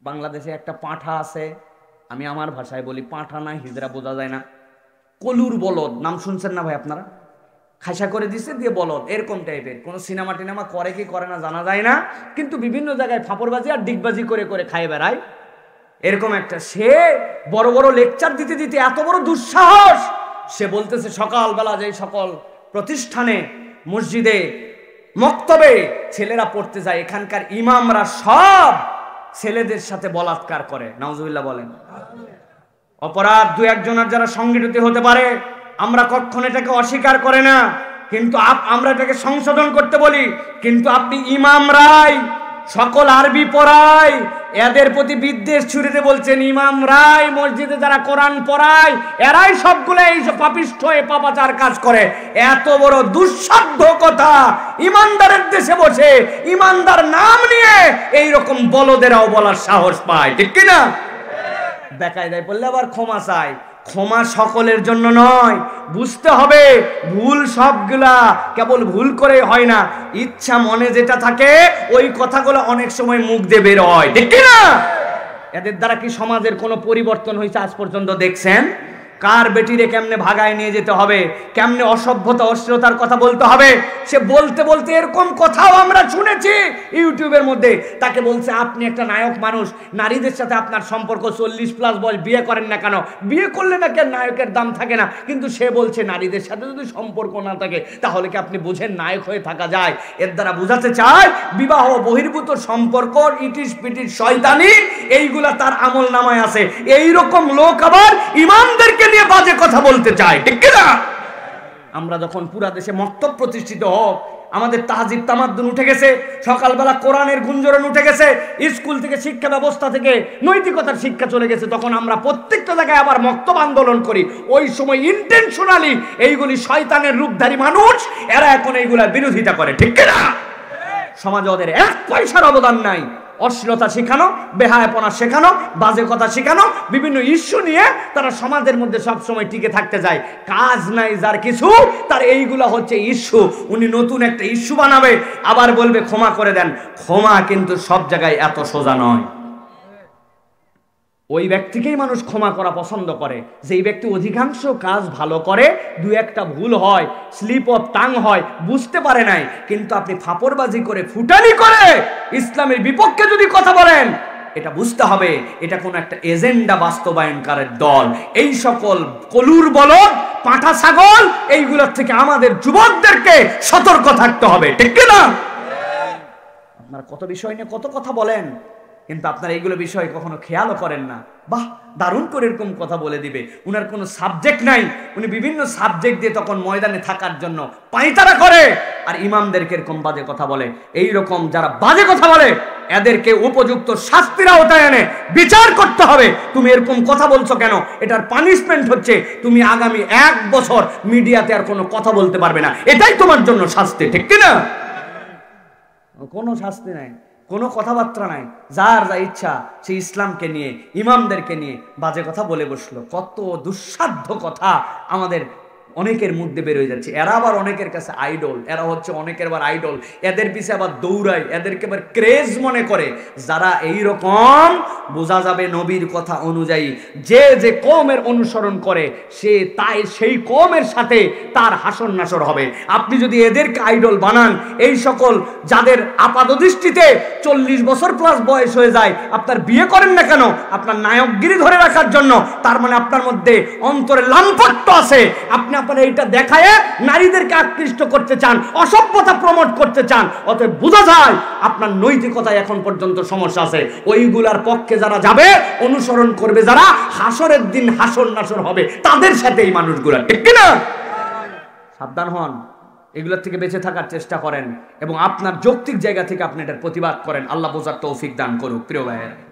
বাংলাদেশে একটা পাঁঠা আছে, আমি আমার ভাষায় বলি পাঁঠা না হিজড়া বোঝা যায় না, কলুর বলদ নাম শুনছেন না ভাই আপনারা? খাসা করে দিছে দিয়ে বলদ এরকম টাইপের, কোনো সিনেমা টিনেমা করে কি করে না জানা যায় না, কিন্তু বিভিন্ন জায়গায় ফাপড়বাজি আর ডিগবাজি করে করে খায় বেড়ায়। এরকম একটা সে বড় বড় লেকচার দিতে দিতে এত বড় দুঃসাহস, সে বলতেছে সকালবেলা যে সকল প্রতিষ্ঠানে মসজিদে মক্তবে ছেলেরা পড়তে যায়, এখানকার ইমামরা সব ছেলেদের সাথে বলাৎকার করে। নাউজুবিল্লাহ বলেন। অপরাধ দু একজনের যারা সংগঠিত হতে পারে, আমরা কখনো এটাকে অস্বীকার করে না, কিন্তু আমরা এটাকে সংশোধন করতে বলি। কিন্তু আপনি ইমামরাই সকল আরবি পড়ায়, এদের প্রতি বিদ্বেষ ছুড়িতে বলছেন ইমামরাই মসজিদে যারা কোরআন পড়ায় এরাই সবগুলো এই পাপিষ্ঠ এ পাপাচার কাজ করে। এত বড় দুঃসাধ্য কথা ইমানদারের দেশে বসে ইমানদার নাম নিয়ে এইরকম বলদেরাও বলার সাহস পায়, ঠিক কিনা? বেকায়দায় পড়লে আবার ক্ষমা চায়। ক্ষমা সকলের জন্য নয়, বুঝতে হবে ভুল সবগুলা কেবল ভুল করে হয় না, ইচ্ছা মনে যেটা থাকে ওই কথাগুলো অনেক সময় মুখ দিয়ে বের হয়, ঠিক না? এদের দ্বারা কি সমাজের কোনো পরিবর্তন হয়েছে আজ পর্যন্ত দেখছেন? কার বেটিরে কেমনে ভাগায় নিয়ে যেতে হবে, কেমনে অসভ্যতা অশ্লীলতার কথা বলতে হবে, সে বলতে বলতে এরকম কথাও আমরা শুনেছি ইউটিউবের মধ্যে। তাকে বলছে আপনি একটা নায়ক মানুষ, নারীদের সাথে আপনার সম্পর্ক 40+ বয়স, বিয়ে করেন না কেন? বিয়ে করলে নাকি নায়কের দাম থাকে না, কিন্তু সে বলছে নারীদের সাথে যদি সম্পর্ক না থাকে তাহলে কি আপনি বুঝেন নায়ক হয়ে থাকা যায়? এর দ্বারা বোঝাতে চায় বিবাহ বহির্ভূত সম্পর্ক ইটিস পিটিস শয়তানি এইগুলা তার আমল নামায় আছে। এইরকম লোক আবার ইমামদেরকে নিয়ে বাজে কথা বলতে চায়, ঠিক কিনা? আমরা যখন পুরা দেশে মক্তব প্রতিষ্ঠিত হোক, আমাদের তাহজিব তামাদ্দুন উঠে গেছে, সকালবেলা কোরআনের গুঞ্জরণ উঠে গেছে, স্কুল থেকে শিক্ষা ব্যবস্থা থেকে নৈতিকতার শিক্ষা চলে গেছে, তখন আমরা প্রত্যেকটা জায়গায় আবার মক্তব আন্দোলন করি। ওই সময় ইন্টেনশনালি এইগুলি শয়তানের রূপধারী মানুষ, এরা এখন এইগুলার বিরোধিতা করে, ঠিক কিনা? সমাজে ওদের 1 পয়সার অবদান নাই। অশ্লীলতা শেখানো, বেহায়াপনা শেখানো, বাজে কথা শেখানো, বিভিন্ন ইস্যু নিয়ে তারা সমাজের মধ্যে সবসময় টিকে থাকতে যায়। কাজ নাই যার কিছু, তার এইগুলা হচ্ছে ইস্যু। উনি নতুন একটা ইস্যু বানাবে, আবার বলবে ক্ষমা করে দেন। ক্ষমা কিন্তু সব জায়গায় এত সোজা নয়। ওই ব্যক্তিকেই মানুষ ক্ষমা করা পছন্দ করে যেই ব্যক্তি অধিকাংশ কাজ ভালো করে, 2-1টা ভুল হয়, স্লিপ অফ টাং হয়, বুঝতে পারে নাই, কিন্তু আপনি ফাপড়বাজি করে ফুটানি করে ইসলামের বিপক্ষে যদি কথা বলেন, এটা বুঝতে হবে এটা কোনো একটা এজেন্ডা বাস্তবায়নকারীর দল। এই সকল কলুর বলদ, পাঁঠা ছাগল, এইগুলোর থেকে আমাদের যুবকদেরকে সতর্ক থাকতে হবে, ঠিক না? আপনারা কত বিষয় নিয়ে কত কথা বলেন, কিন্তু আপনারা এইগুলো বিষয় কখনো খেয়ালও করেন না। বাহ, দারুণ করে এরকম কথা বলে দিবে, উনার কোনো সাবজেক্ট নাই, উনি বিভিন্ন সাবজেক্ট দিয়ে তখন ময়দানে থাকার জন্য পায়তারা করে, আর ইমামদেরকে এরকম বাজে কথা বলে। এই রকম যারা বাজে কথা বলে এদেরকে উপযুক্ত শাস্তিরা ওটায় এনে বিচার করতে হবে। তুমি এরকম কথা বলছো কেন? এটার পানিশমেন্ট হচ্ছে তুমি আগামী 1 বছর মিডিয়াতে আর কোনো কথা বলতে পারবে না, এটাই তোমার জন্য শাস্তি, ঠিক কিনা? কোনো শাস্তি নাই, কোনো কথাবার্তা নাই, যার যা ইচ্ছা সে ইসলামকে নিয়ে ইমামদেরকে নিয়ে বাজে কথা বলে বসলো। কত দুঃসাধ্য কথা আমাদের অনেকের মধ্যে বের হয়ে যাচ্ছে। এরা আবার অনেকের কাছে আইডল, এরা হচ্ছে অনেকের আবার আইডল, এদের পিছে আবার দৌড়ায়, এদেরকে আবার ক্রেজ মনে করে। যারা এই রকম বোঝা যাবে নবীর কথা অনুযায়ী যে যে কওমের অনুসরণ করে সে তাই সেই কওমের সাথে তার হাসর নাসর হবে। আপনি যদি এদেরকে আইডল বানান, এই সকল যাদের আপাতদৃষ্টিতে 40 বছর প্লাস বয়স হয়ে যায়, আপনার বিয়ে করেন না কেন? আপনার নায়কগিরি ধরে রাখার জন্য, তার মানে আপনার মধ্যে অন্তরে লাম্পট্য আছে। আপনি আপনারা এইটা দেখায় নারীদেরকে আকৃষ্ট করতে চান, অসভ্যতা প্রমোট করতে চান, অতএব বোঝা যায় আপনার নৈতিকতায় এখন পর্যন্ত সমস্যা আছে। ওইগুলার পক্ষে যারা যাবে, অনুসরণ করবে যারা, হাসরের দিন হাসর নাসর হবে তাদের সাথে এই মানুষগুলা, ঠিক না? সাবধান হন, এগুলোর থেকে বেঁচে থাকার চেষ্টা করেন এবং আপনার যৌক্তিক জায়গা থেকে আপনি এটার প্রতিবাদ করেন। আল্লাহ বোঝার তৌফিক দান করুক। প্রিয় ভাইয়েরা,